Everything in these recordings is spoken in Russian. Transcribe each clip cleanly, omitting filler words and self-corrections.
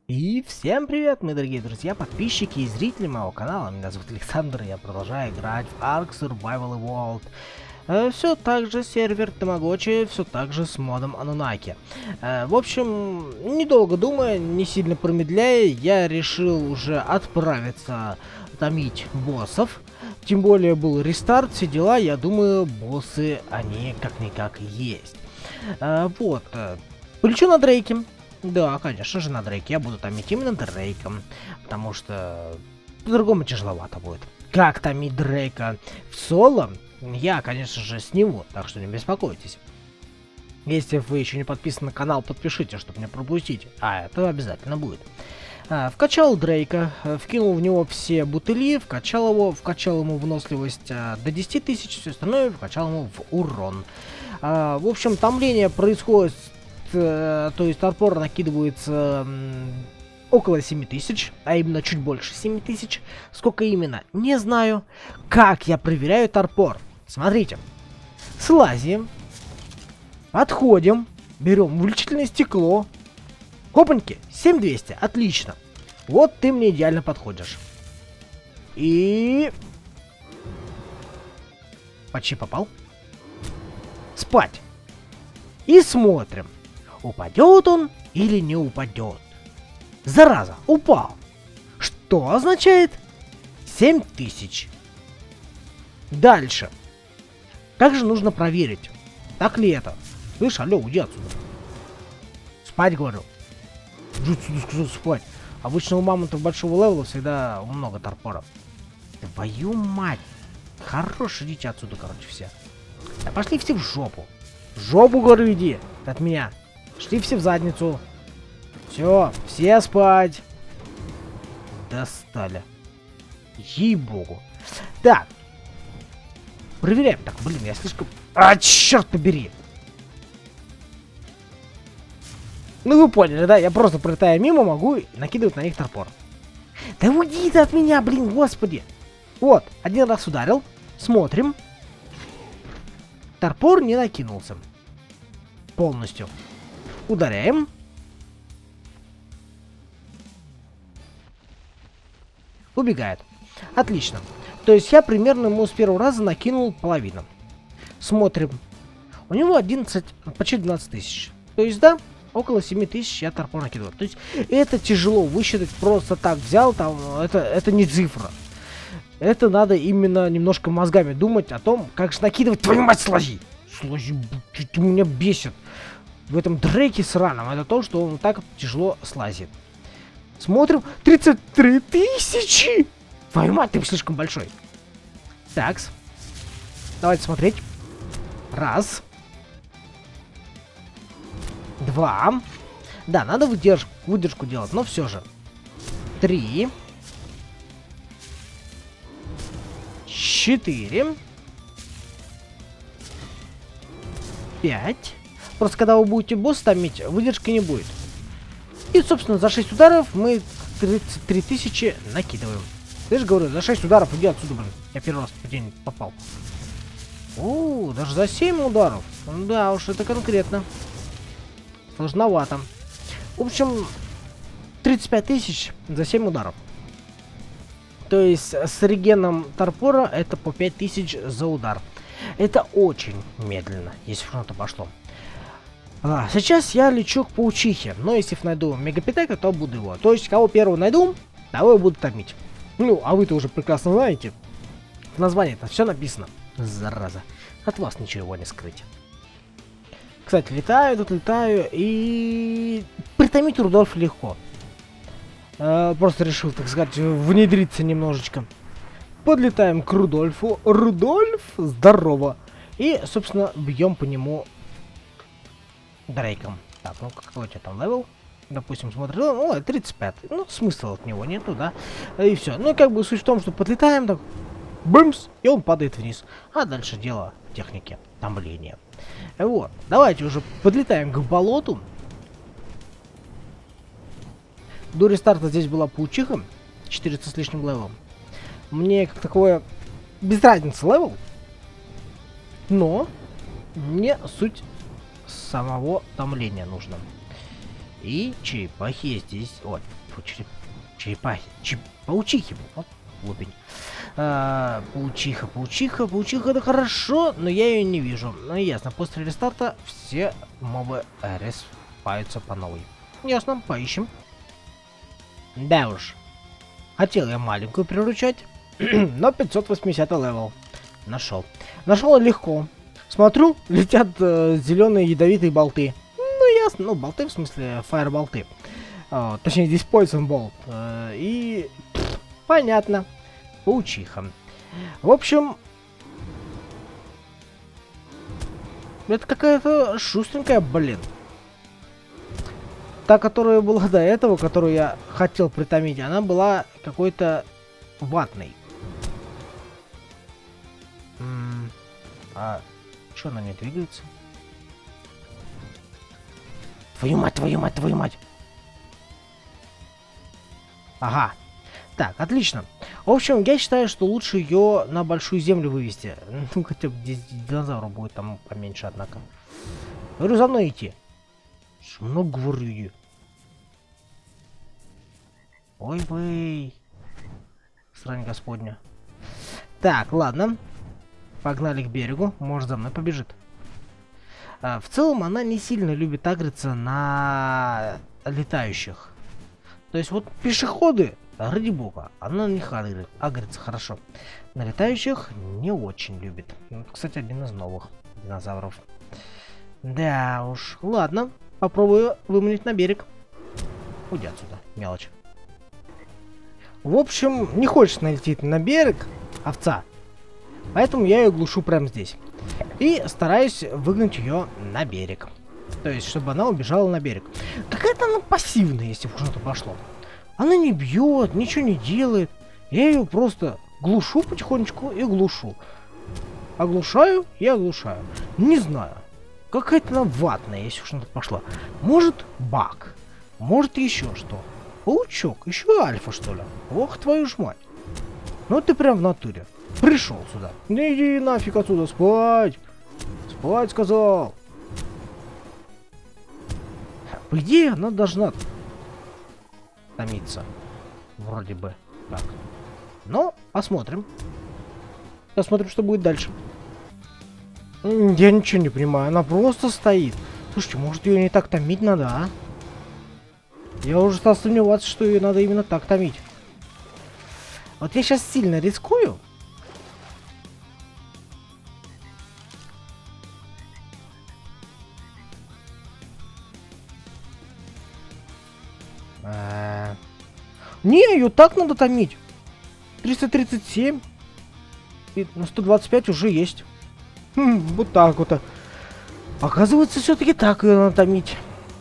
И всем привет, мои дорогие друзья, подписчики и зрители моего канала. Меня зовут Александр, и я продолжаю играть в Ark Survival Evolved. Все так же сервер Тамагочи, все так же с модом Анунаки. В общем, недолго думая, не сильно промедляя, я решил уже отправиться томить боссов. Тем более был рестарт, все дела, я думаю, боссы, они как-никак есть. Полечу на Дрейке. Да, конечно же, на Дрейке я буду томить именно Дрейком, потому что по-другому тяжеловато будет. Как томить Дрейка в соло, я, конечно же, сниму, так что не беспокойтесь. Если вы еще не подписаны на канал, подпишите, чтобы не пропустить, а это обязательно будет. Вкачал Дрейка, вкинул в него все бутыли, вкачал ему выносливость до 10 тысяч, все остальное вкачал ему в урон. В общем, томление происходит, то есть торпор накидывается около 7000, а именно чуть больше 7000. Сколько именно, не знаю. Как я проверяю торпор? Смотрите. Слазим. Отходим. Берем увеличительное стекло. Хопаньки, 7200, отлично. Вот ты мне идеально подходишь. И... почти попал. Спать. И смотрим, упадет он или не упадет. Зараза, упал. Что означает 7000. Дальше. Как же нужно проверить, так ли это? Слышь, алло, уйди отсюда. Спать, говорю. Иди отсюда, сказал, спать. Обычно у мамонтов большого левела всегда много торпоров. Твою мать. Хорош, идите отсюда, короче, все. Да пошли все в жопу. В жопу, говорю, иди от меня. Шли все в задницу. Все спать. Достали. Ей-богу. Так. Проверяем. Так, блин, я слишком... А, черт побери. Ну вы поняли, да? Я просто пролетая мимо могу накидывать на них торпор. Да уйди ты от меня, блин, господи. Вот, один раз ударил. Смотрим. Торпор не накинулся. Полностью. Ударяем. Убегает. Отлично. То есть я примерно ему с первого раза накинул половину. Смотрим. У него 11, почти 12 тысяч. То есть, да, около 7000 я торпор накидываю. То есть это тяжело высчитать, просто так взял, там, это не цифра. Это надо именно немножко мозгами думать о том, как же накидывать, твою мать, слази! Слази, ты меня бесит. В этом Дрейке сраном, это то, что он так тяжело слазит. Смотрим, 33 тысячи! Твою мать, ты слишком большой. Такс. Давайте смотреть. Раз. Два. Да, надо выдержку делать, но все же. 3. 4. 5. Просто когда вы будете босса томить, выдержки не будет. И, собственно, за 6 ударов мы 33 тысячи накидываем. Ты же говорю, за 6 ударов иди отсюда, блин. Я первый раз в день попал. О, даже за 7 ударов. Да уж, это конкретно. Сложновато. В общем, 35 тысяч за 7 ударов. То есть с регеном торпора это по 5000 за удар. Это очень медленно, если в что-то пошло. Сейчас я лечу к паучихе, но если найду мегапитека, то буду его. То есть, кого первого найду, того я буду томить. Ну, а вы-то уже прекрасно знаете. В названии-то все написано. Зараза. От вас ничего не скрыть. Кстати, летаю, и... притомить Рудольфа легко. Просто решил, так сказать, внедриться немножечко. Подлетаем к Рудольфу. Рудольф, здорово. И, собственно, бьем по нему Дрейком. Так, ну какой у тебя там левел? Допустим, смотрю, ну, 35. Ну, смысла от него нету, да? И все. Ну, как бы суть в том, что подлетаем, так, бымс, и он падает вниз. А дальше дело техники томления. Вот, давайте уже подлетаем к болоту. До рестарта здесь была паучиха, 400 с лишним левелом. Мне как такое без разницы левел, но мне суть самого томления нужно. И черепахи есть здесь. Ой, черепахи. Паучихи. Вот, глупень. Паучиха, это хорошо, но я ее не вижу. Ну ясно, после рестарта все мобы респаются по новой. Ясно, поищем. Да уж. Хотел я маленькую приручать, но 580 левел. Нашел. Нашел легко. Смотрю, летят зеленые ядовитые болты. Ну ясно, ну болты в смысле фаерболты. Точнее здесь Poison Bolt. И понятно. Паучиха. В общем, это какая-то шустренькая, блин. Та, которая была до этого, которую я хотел притомить, она была какой-то ватной. А что она не двигается? Твою мать, твою мать, твою мать! Ага. Так, отлично. В общем, я считаю, что лучше ее на большую землю вывести. Ну, хотя бы здесь динозавров будет там поменьше, однако. Говорю, за мной идти. Много говорю. Ой-ой. Срань господня. Так, ладно. Погнали к берегу. Может, за мной побежит. В целом, она не сильно любит агриться на летающих. То есть, вот пешеходы, ради бога, она на них агрится хорошо. На летающих не очень любит. Кстати, один из новых динозавров. Да уж. Ладно. Попробую выманить на берег. Уйди отсюда, мелочь. В общем, не хочешь налететь на берег, овца. Поэтому я ее глушу прямо здесь. И стараюсь выгнать ее на берег. То есть, чтобы она убежала на берег. Какая-то она пассивная, если уж на то пошло. Она не бьет, ничего не делает. Я ее просто глушу потихонечку и глушу. Оглушаю и оглушаю. Не знаю. Какая-то она ватная, если уж на то пошло. Может, баг. Может, еще что. Паучок, еще альфа, что ли? Ох, твою ж мать. Ну ты прям в натуре. Пришел сюда. Не иди нафиг отсюда, спать. Спать, сказал. По идее, она должна томиться. Вроде бы так. Но посмотрим. Посмотрим, что будет дальше. Я ничего не понимаю. Она просто стоит. Слушайте, может ее не так томить надо, а? Я уже стал сомневаться, что ее надо именно так томить. Вот я сейчас сильно рискую. Не, ее так надо томить. 337. И на 125 уже есть. Вот так вот. Оказывается, все-таки так ее надо томить.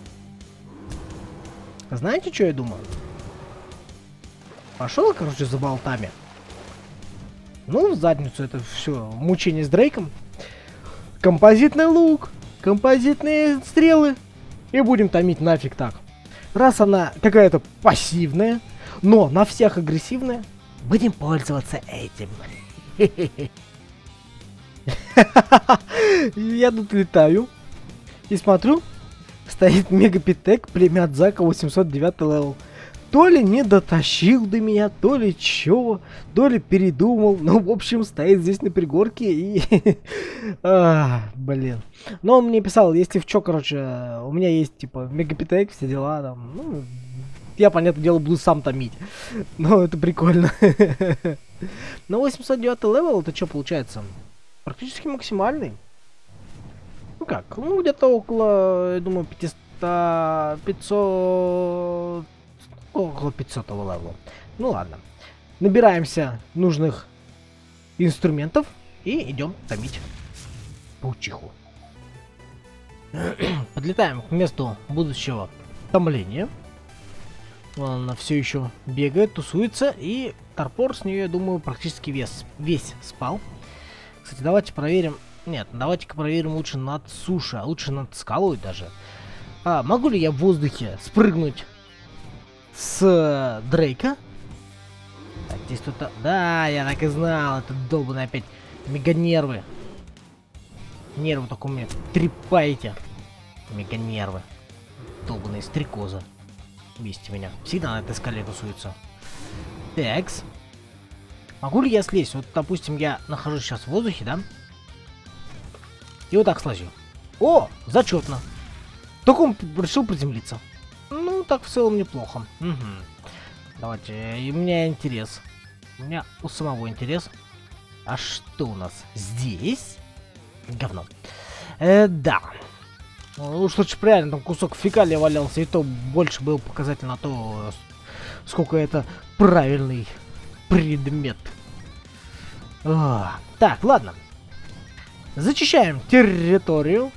Знаете, что я думаю? Пошел, короче, за болтами. Ну, в задницу это все мучение с Дрейком. Композитный лук, композитные стрелы. И будем томить нафиг так. Раз она какая-то пассивная, но на всех агрессивная, будем пользоваться этим. Я тут летаю и смотрю, стоит Мегапитек, племя от Зака, 809 левел. То ли не дотащил до меня, то ли чего, то ли передумал. Ну, в общем, стоит здесь на пригорке и... блин. Но он мне писал, если в чё, короче, у меня есть, типа, Мегапитек, все дела там. Ну, я, понятное дело, буду сам томить. Но это прикольно. Но 809 левел, это что получается? Практически максимальный. Ну как, ну где-то около, я думаю, 500... Около 500 левела. Ну ладно. Набираемся нужных инструментов и идем томить паучиху. Подлетаем к месту будущего томления. Она все еще бегает, тусуется, и торпор с нее, я думаю, практически весь спал. Кстати, давайте проверим. Нет, давайте-ка проверим лучше над сушей, а лучше над скалой даже. Могу ли я в воздухе спрыгнуть с Дрейка? Так, здесь кто-то... Да, я так и знал, это долбаный опять меганервы. Нервы только у меня трепаете. Меганервы. Долбаные стрекозы. Вместе меня. Всегда на этой скале тусуются. Такс. Могу ли я слезть? Вот, допустим, я нахожусь сейчас в воздухе, да? И вот так слазю. О, зачетно. Только он решил приземлиться. Ну, так в целом неплохо. Угу. Давайте, и у меня интерес. У меня у самого интерес. А что у нас здесь? Говно. Да. Уж лучше правильно, там кусок фекалия валялся, и то больше был показатель на то, сколько это правильный предмет. Так, ладно. Зачищаем территорию.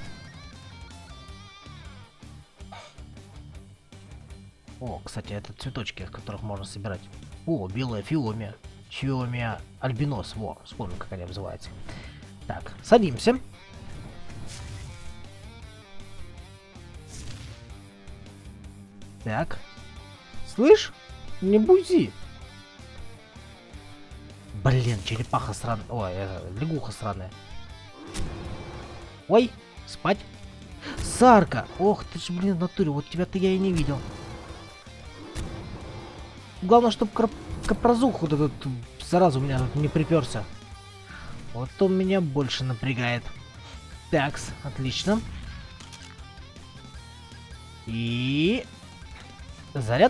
О, кстати, это цветочки, которых можно собирать. О, белая фиомия. Фиомия альбинос. Во, вспомнил, как они называются. Так, садимся. Так. Слышь? Не бузи. Блин, черепаха сраная. Ой, лягуха сраная. Ой, спать. Сарка. Ох ты ж, блин, в натуре. Вот тебя-то я и не видел. Главное, чтобы капрозух вот этот сразу у меня тут не приперся. Вот он меня больше напрягает. Такс, отлично. И... заряд.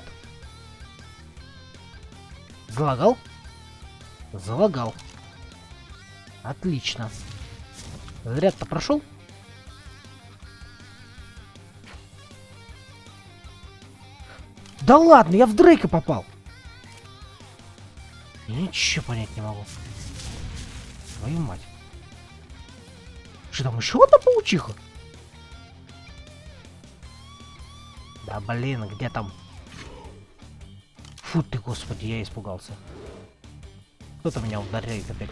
Залагал? Залагал. Отлично. Заряд-то прошел? Да ладно, я в Дрейка попал. Я ничего понять не могу. Твою мать. Что там, еще одна паучиха? Да блин, где там? Фу ты, господи, я испугался. Кто-то меня ударяет опять.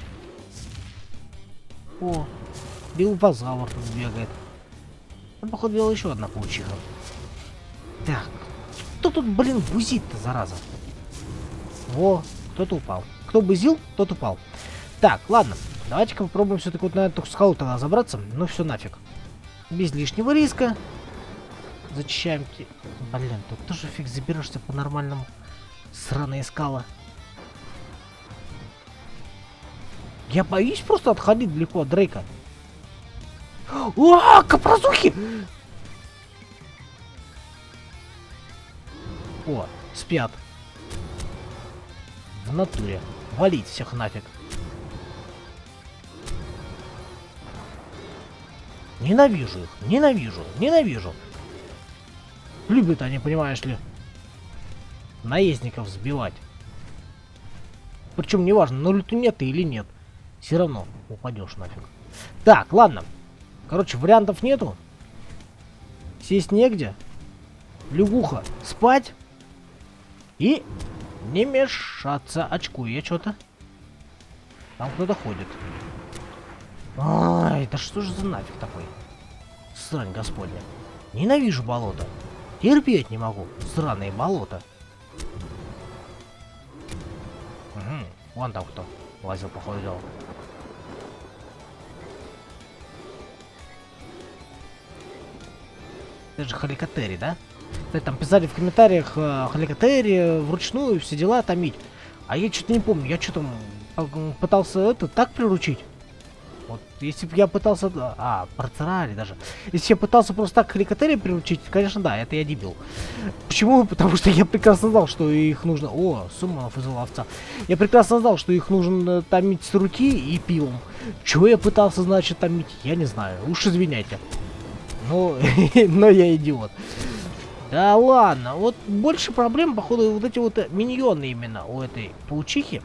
О, билбазавр тут бегает. Ну, походу, делал еще одна паучиха. Так, кто тут, блин, бузит-то, зараза? Во, кто-то упал. Кто бузил, тот упал. Так, ладно, давайте-ка попробуем все-таки вот на эту скалу тогда забраться. Ну все нафиг. Без лишнего риска. Зачищаем. Блин, тут тоже фиг заберешься по-нормальному. Сраные скалы. Я боюсь просто отходить далеко от Дрейка. О, капрозухи! О, спят. В натуре. Валить всех нафиг. Ненавижу их. Ненавижу. Ненавижу. Любят они, понимаешь ли, наездников сбивать. Причем неважно, на лютуне ты или нет. Все равно упадешь нафиг. Так, ладно. Короче, вариантов нету. Сесть негде. Лягуха спать. И не мешаться. Очкую я что-то. Там кто-то ходит. Ай, да что же за нафиг такой? Срань господня. Ненавижу болото. Терпеть не могу. Сраные болота. Угу. Вон там кто лазил, походу дела. Это же Халикотери, да? Кстати, там писали в комментариях Халикотери вручную все дела томить. А я что-то не помню. Я что там пытался это так приручить. Вот, если бы я пытался... Процерали даже. Если я пытался просто так Халикотери приручить, конечно, да, это я дебил. Почему? Потому что я прекрасно знал, что их нужно... О, Сумманов из ловца. Я прекрасно знал, что их нужно томить с руки и пивом. Чего я пытался, значит, томить, я не знаю. Уж извиняйте. Но я идиот. Да ладно, вот больше проблем, походу, вот эти вот миньоны именно у этой паучихи.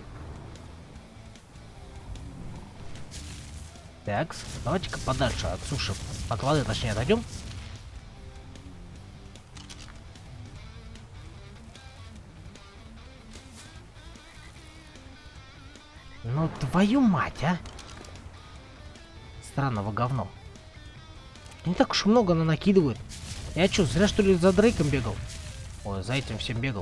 Так, давайте-ка подальше от суши, от воды, точнее, отойдем. Ну, твою мать, а! Странного говно. Не так уж много она накидывает. Я что, зря что ли за Дрейком бегал? Ой, за этим всем бегал.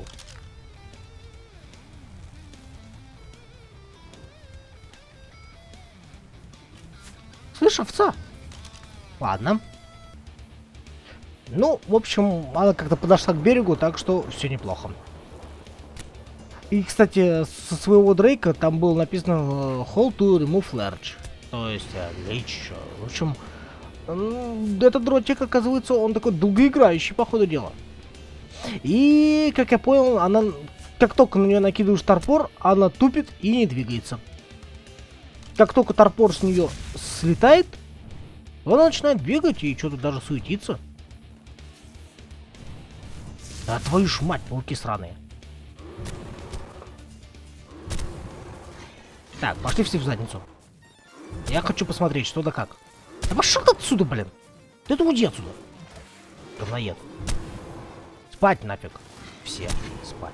Слышь, овца? Ладно. Ну, в общем, она как-то подошла к берегу, так что все неплохо. И, кстати, со своего Дрейка там было написано How to remove large. То есть, лечь. В общем, этот дротик, оказывается, он такой долгоиграющий, по ходу дела. И, как я понял, она, как только на нее накидываешь торпор, она тупит и не двигается. Как только торпор с нее слетает, она начинает бегать и что-то даже суетиться. Да твою ж мать, пауки сраные. Так, пошли все в задницу. Я хочу посмотреть, что да как. Да пошел ты отсюда, блин. Ты уйди отсюда. Говноед. Спать нафиг. Все спать.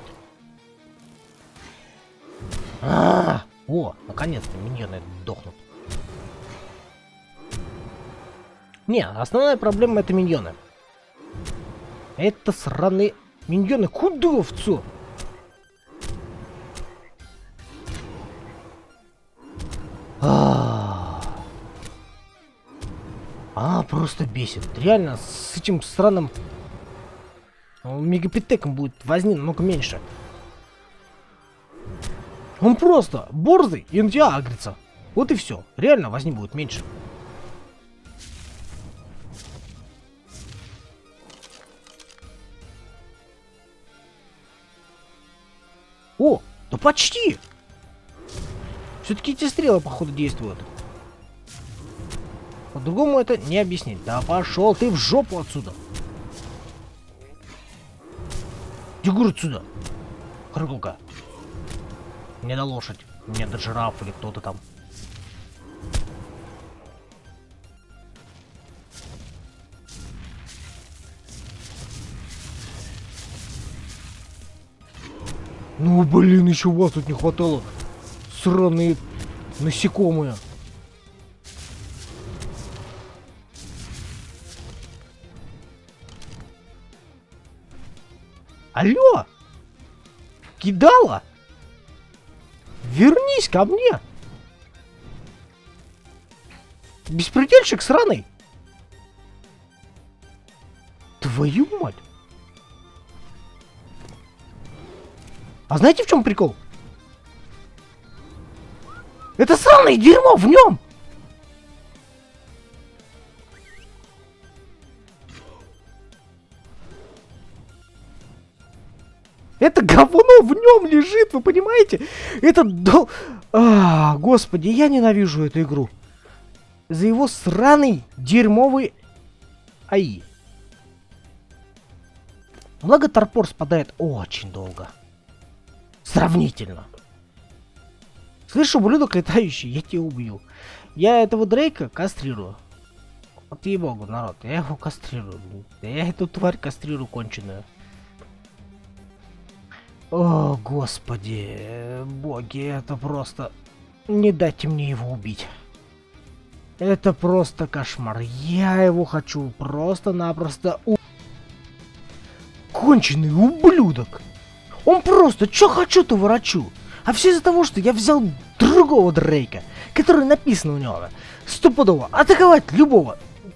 О, наконец-то миньоны дохнут. Не, основная проблема это миньоны. Это сраные миньоны. Куда овцу? Просто бесит. Реально, с этим странным мегапитеком будет возни намного меньше. Он просто борзый и на тебя агрится. Вот и все. Реально, возни будет меньше. О, да почти! Все-таки эти стрелы, походу, действуют. По-другому это не объяснить. Да пошел ты в жопу отсюда. Дегур отсюда. Крыгулка. Не до лошадь. Не до жираф или кто-то там. Ну блин, еще вас тут не хватало. Сраные насекомые. Алло! Кидала? Вернись ко мне! Беспредельщик сраный! Твою мать! А знаете, в чем прикол? Это сраное дерьмо в нем! Это говно в нем лежит, вы понимаете? Это господи, я ненавижу эту игру. За его сраный дерьмовый АИ. Благо торпор спадает очень долго. Сравнительно. Слышь, ублюдок летающий, я тебя убью. Я этого Дрейка кастрирую. Вот ей-богу, народ, я его кастрирую. Я эту тварь кастрирую конченую. О, господи, боги, это просто... Не дайте мне его убить. Это просто кошмар. Я его хочу просто-напросто конченый ублюдок. Он просто, чё хочу, то ворочу. А все из-за того, что я взял другого Дрейка, который написано у него. Стопудово, атаковать любого.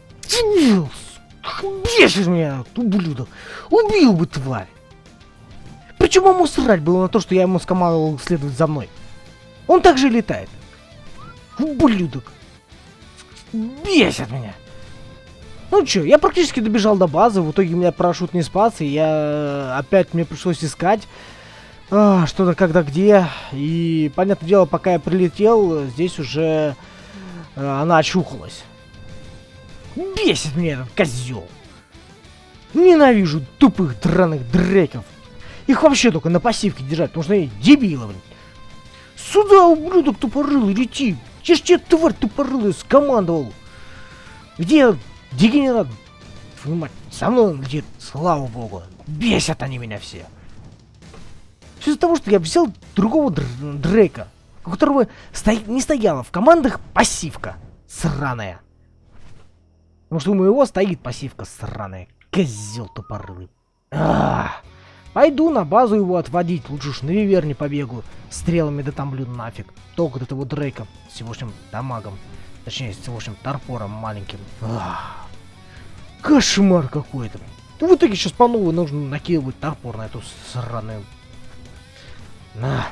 Бесишь меня, ублюдок. Убил бы, тварь. Причем ему срать было на то, что я ему скомандовал следовать за мной. Он также летает. Ублюдок. Бесит меня. Ну чё, я практически добежал до базы, в итоге у меня парашют не спас, и мне пришлось искать что-то когда где. И, понятное дело, пока я прилетел, здесь уже она очухалась. Бесит меня этот козел. Ненавижу тупых драных дреков. Их вообще только на пассивке держать, потому что они дебилы, блин. Сюда, ублюдок тупорылый, лети. Я ж тебе, тварь тупорылый, скомандовал. Где дегенерат? Твою мать, со мной он летит, слава богу. Бесят они меня все. Все из-за того, что я взял другого Дрейка, у которого не стояла в командах пассивка сраная. Потому что у моего стоит пассивка сраная. Козел тупорылый. Пойду на базу его отводить, лучше уж на Виверне побегу. Стрелами да там, блин, нафиг. Толку от этого Дрейка с сегодняшним дамагом. Точнее, с сегодняшним торпором маленьким. Кошмар какой-то. В итоге сейчас по новой нужно накидывать топор на эту сраную. На.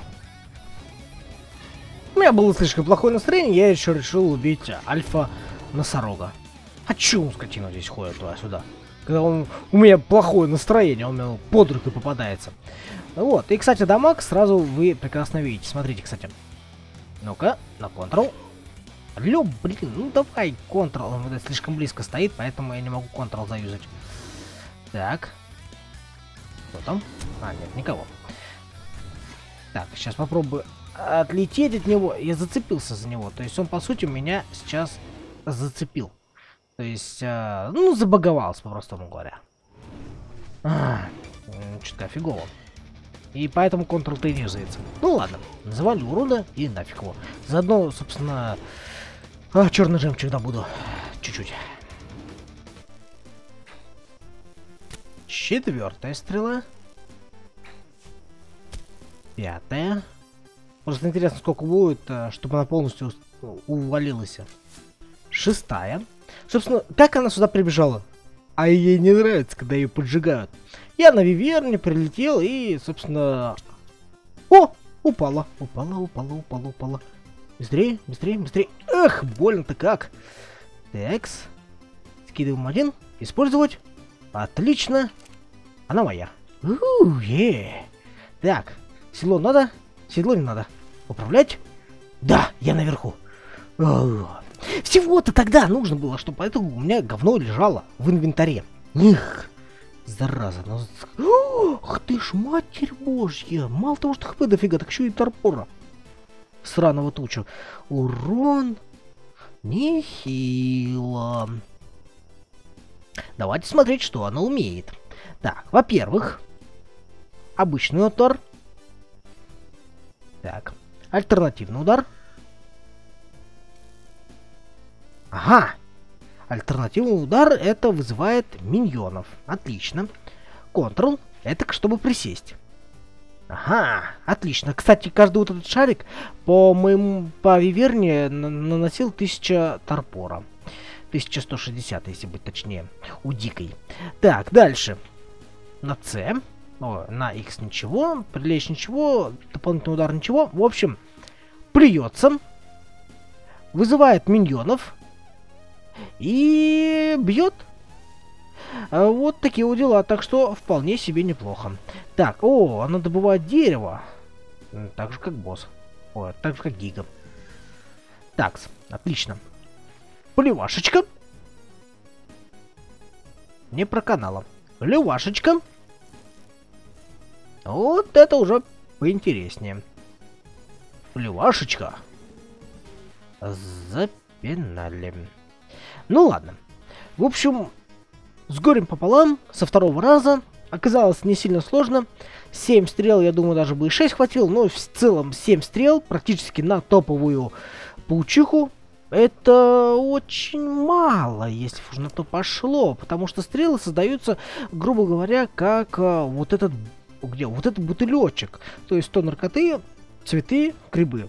У меня было слишком плохое настроение, я еще решил убить альфа-носорога. А чё он, скотина, здесь ходит туда-сюда? Когда у меня плохое настроение, он мне под руку попадается. Вот, и, кстати, дамаг сразу вы прекрасно видите. Смотрите, кстати. Ну-ка, на контрол. Алло, блин, ну давай, контрол. Он слишком близко стоит, поэтому я не могу контрол заюзать. Так. Кто там? А, нет, никого. Так, сейчас попробую отлететь от него. Я зацепился за него. То есть он, по сути, меня сейчас зацепил. То есть, ну, забаговался, по-простому говоря. Что-то фигово. И поэтому Ctrl-T не юзается. Ну ладно, называли урода и нафиг его. Заодно, собственно, черный жемчуг добуду. Чуть-чуть. 4-я стрела. 5-я. Просто интересно, сколько будет, чтобы она полностью увалилась. 6-я. Собственно, как она сюда прибежала? А ей не нравится, когда ее поджигают. Я на Виверне прилетел и, собственно... О! Упала. Упала. Быстрее. Эх, больно-то как. Такс. Скидываем один. Использовать. Отлично. Она моя. Так. Седло надо? Седло не надо. Управлять? Да, я наверху. Всего-то тогда нужно было, чтобы поэтому у меня говно лежало в инвентаре. Их, зараза. Ах ты ж, матерь божья. Мало того, что хп дофига, так еще и торпора. Сраного тучу. Урон нехило. Давайте смотреть, что она умеет. Так, во-первых, обычный удар. Так, альтернативный удар. Ага! Альтернативный удар это вызывает миньонов. Отлично. Ctrl это чтобы присесть. Ага, отлично. Кстати, каждый вот этот шарик по Виверне наносил 1000 торпора. 1160, если быть точнее. У дикой. Так, дальше. На С. О, на X ничего. Прилечь ничего. Дополнительный удар ничего. В общем, плюется. Вызывает миньонов. И бьет. Вот такие вот дела. Так что вполне себе неплохо. Так, о, она добывает дерево. Так же как босс. О, так же как Гига. Так, отлично. Плевашечка. Не проканала. Плевашечка. Вот это уже поинтереснее. Плевашечка. Запинали. Ну ладно. В общем, с горем пополам, со второго раза. Оказалось не сильно сложно. 7 стрел, я думаю, даже бы и 6 хватило. Но в целом 7 стрел практически на топовую паучиху. Это очень мало, если уж на то пошло. Потому что стрелы создаются, грубо говоря, как вот этот... Где? Вот этот бутылечек. То есть 100 наркоты, цветы, грибы.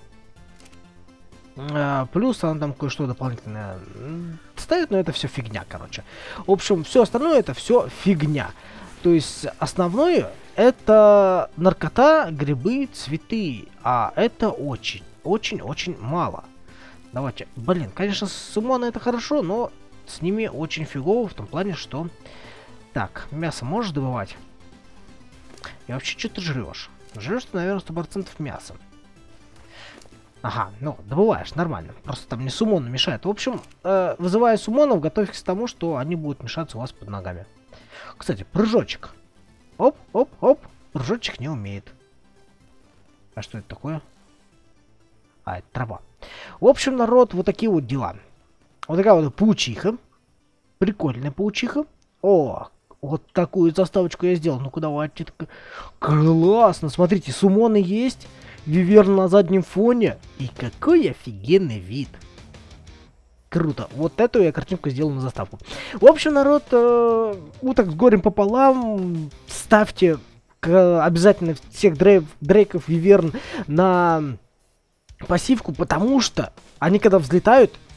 Плюс она там кое-что дополнительное ставит, но это все фигня, короче. В общем, все остальное это все фигня. То есть основное это наркота, грибы, цветы. А это очень мало. Давайте. Блин, конечно, суммоны это хорошо, но с ними очень фигово в том плане, что... Так, мясо можешь добывать? И вообще, что ты жрешь? Жрешь ты, наверное, 100% мяса. Ага, ну, добываешь, нормально. Просто там не суммоны мешают. В общем, вызывая суммонов, готовьтесь к тому, что они будут мешаться у вас под ногами. Кстати, прыжочек. Оп. Прыжочек не умеет. А что это такое? А, это трава. В общем, народ, вот такие вот дела. Вот такая вот паучиха. Прикольная паучиха. О, вот такую заставочку я сделал. Ну-ка, давайте. Классно. Смотрите, суммоны есть. Виверн на заднем фоне. И какой офигенный вид. Круто. Вот эту я картинку сделал на заставку. В общем, народ, вот так с горем пополам. Ставьте обязательно всех дрейков Виверн на пассивку, потому что они когда взлетают,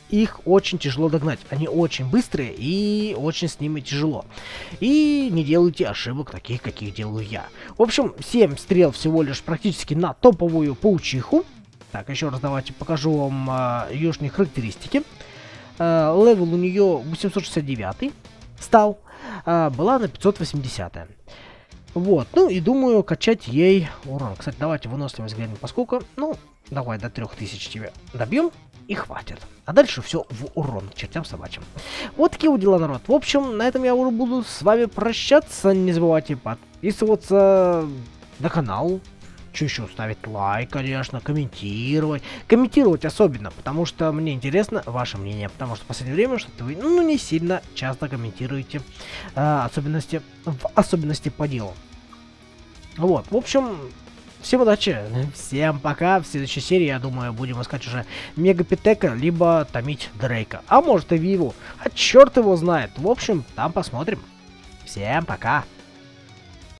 их очень тяжело догнать. Они очень быстрые и очень с ними тяжело. И не делайте ошибок таких, каких делаю я. В общем, 7 стрел всего лишь практически на топовую паучиху. Так, еще раз давайте покажу вам ее характеристики. Левел у нее 869 стал, была на 580. Вот, ну и думаю качать ей урон. Кстати, давайте выносливость глянем поскольку. Ну, давай до 3000 тебе добьем и хватит. А дальше все в урон, чертям собачьим. Вот такие вот дела, народ. В общем, на этом я уже буду с вами прощаться. Не забывайте подписываться на канал. Что еще? Ставить лайк, конечно, комментировать. Комментировать особенно, потому что мне интересно ваше мнение. Потому что в последнее время что-то вы, ну, не сильно часто комментируете особенности по делу. Вот, в общем, всем удачи, всем пока. В следующей серии, я думаю, будем искать уже Мегапитека, либо томить Дрейка. А может и Виву. А черт его знает. В общем, там посмотрим. Всем пока.